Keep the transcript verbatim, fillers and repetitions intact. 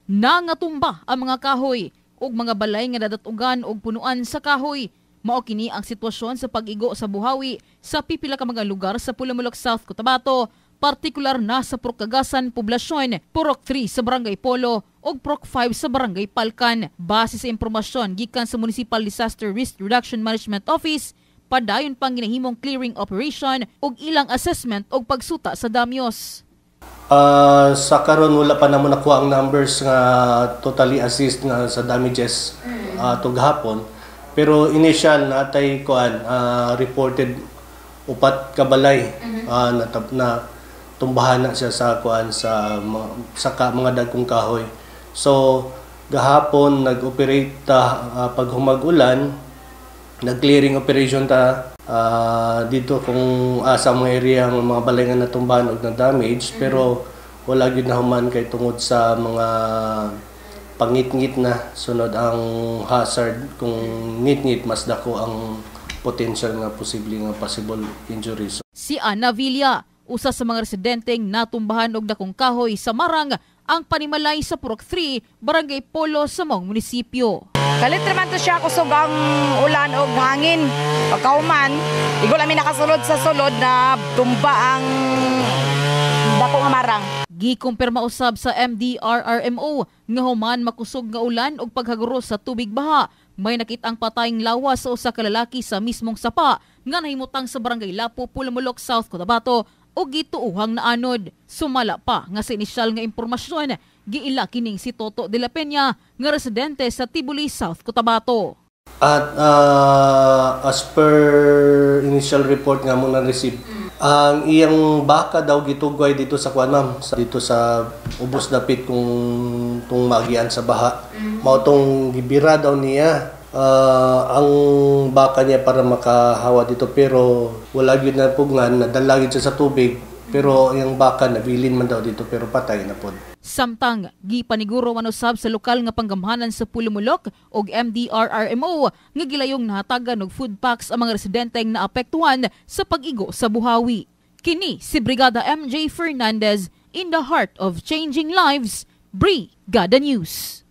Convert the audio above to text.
Nangatumba ang mga kahoy ug mga balay nga nadatugan og punuan sa kahoy. Mao kini ang sitwasyon sa pag-igo sa buhawi sa pipila ka mga lugar sa Pulamulok South, Cotabato, partikular na sa Purok Cagasan poblasyon, Purok three sa Barangay Polo ug Purok five sa Barangay Palkan. Base sa impormasyon gikan sa Municipal Disaster Risk Reduction Management Office, padayon pang ginahimong clearing operation ug ilang assessment ug pagsuta sa damyos. Uh, sa karon wala pa namo nakuha ang numbers nga totally assist nga sa damages uh, to gahapon, pero initial natay kuan uh, reported upat ka balay uh, na, na tumbahan na siya sa kuan sa sa ka, mga dagkong kahoy. So gahapon nag-operate ta uh, pag humag-ulan, nag-clearing operation ta Uh, dito kung asa uh, mga area ang mga balay nga natumbahan og na-damage, mm-hmm. pero wala gyud na human kay tungod sa mga pangit-ngit na sunod ang hazard. Kung ngit-ngit mas dako ang potential nga posible nga possible injuries. Si Ana Villa, usa sa mga residenteng natumbahan og dakong kahoy sa Marang, ang panimalay sa Purok three, Barangay Polo sa mong munisipyo. Kalit naman to siya kusog ang ulan o hangin. Pagkauman, igol namin nakasulod sa sulod na tumba ang dako nga marang. Gikumpirma usab sa M D R R M O nga human makusog nga ulan og paghaguro sa tubig baha. May nakitang patayng lawas sa usa ka lalaki sa mismong sapa nga nahimutang sa Barangay Lapu, Pulamulok South, Cotabato o gituuhang naanod. Sumala pa nga sa inisyal nga impormasyon, giila kining si Toto de la Peña nga residente sa Tibuli, South Cotabato. At uh, as per initial report nga mo na-receive, ang iyang baka daw gitugway dito sa kuan ma'am, dito sa ubos dapit kung tung magian sa baha. Mao tong gibira daw niya uh, ang baka niya para makahawa dito, pero wala gyud na pugngan, nadala gyud siya sa tubig. Pero yung baka nabilin man daw dito pero patay na pod. Samtang gipaniguro man usab sa lokal nga panggamhanan sa Pulamulok og M D R R M O nga gilayong nahatagan og food packs ang mga residenteng naapektuhan sa pag-igo sa buhawi. Kini si Brigada M J Fernandez in the heart of changing lives, Brigada News.